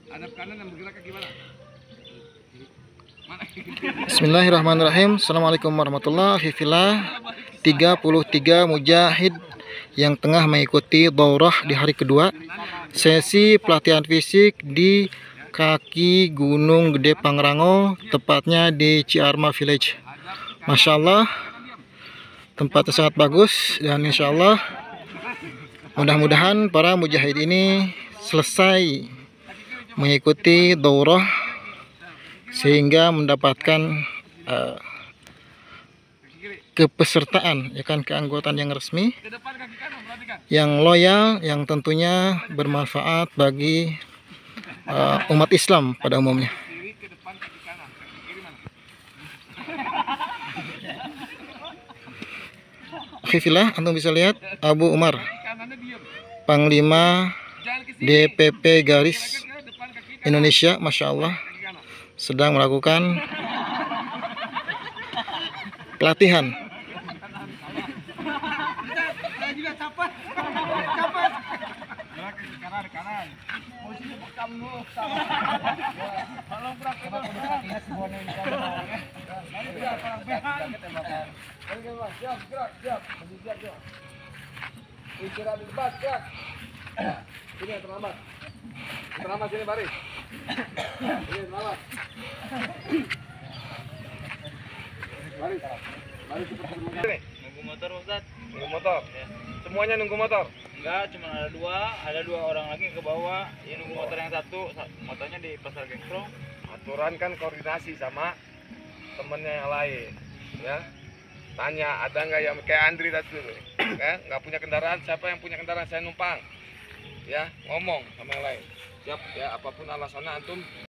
Hadap kanan dan bergerak ke gimana? Bismillahirrahmanirrahim. Assalamualaikum warahmatullahi wabarakatuh. 33 mujahid yang tengah mengikuti daurah di hari kedua sesi pelatihan fisik di kaki Gunung Gede Pangrango, tepatnya di Ciarma Village. Masya Allah, tempatnya sangat bagus dan insya Allah mudah-mudahan para mujahid ini selesai mengikuti daurah sehingga mendapatkan kepesertaan, ya kan, keanggotaan yang resmi, yang loyal, yang tentunya bermanfaat bagi umat Islam pada umumnya. Alhamdulillah, antum bisa lihat Abu Umar, Panglima DPP Garis Indonesia, Masya Allah, sedang melakukan pelatihan. Ini yang terlambat. Terlambat sini baris. Ini terlambat. Baris. Baris cepat terlambat. Nunggu motor, Ustaz. Nunggu motor. Ya. Semuanya nunggu motor. Enggak, cuma ada dua orang lagi ke bawah. Ini nunggu motor yang satu, motornya di Pasar Gengkrong. Aturan kan koordinasi sama temennya yang lain, ya. Tanya ada nggak yang kayak Andri tadi tuh, ya, nggak punya kendaraan, siapa yang punya kendaraan, saya numpang, ya, ngomong sama yang lain. Siap, ya, apapun alasannya antum